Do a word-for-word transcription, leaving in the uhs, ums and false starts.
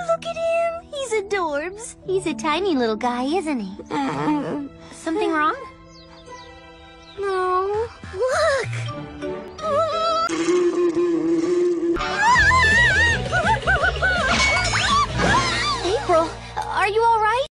look at him. He's adorbs. He's a tiny little guy, isn't he? Something wrong? No.